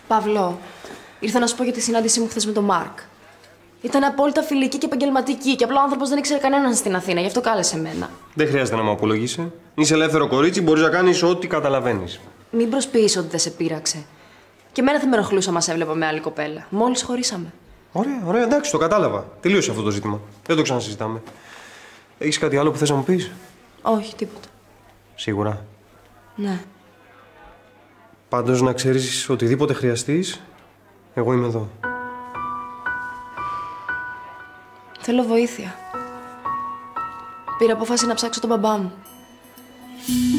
Παύλο, ήρθα να σου πω για τη συνάντησή μου χθες με τον Μάρκ. Ήταν απόλυτα φιλική και επαγγελματική και απλά ο άνθρωπος δεν ήξερε κανέναν στην Αθήνα, γι' αυτό κάλεσε εμένα. Δεν χρειάζεται να μου απολογήσει. Είσαι ελεύθερο κορίτσι, μπορείς να κάνεις ό,τι καταλαβαίνεις. Μην προσποιείς ότι δεν σε πείραξε. Και εμένα θα με ενοχλούσε μας έβλεπα με άλλη κοπέλα. Μόλις χωρίσαμε. Ωραία, εντάξει, το κατάλαβα. Τελείωσε αυτό το ζήτημα. Δεν το ξανασυζητάμε. Έχεις κάτι άλλο που θες να μου πεις? Όχι, τίποτα. Σίγουρα. Ναι. Πάντως να ξέρεις οτιδήποτε χρειαστείς, εγώ είμαι εδώ. Θέλω βοήθεια. Πήρα απόφαση να ψάξω τον μπαμπά μου.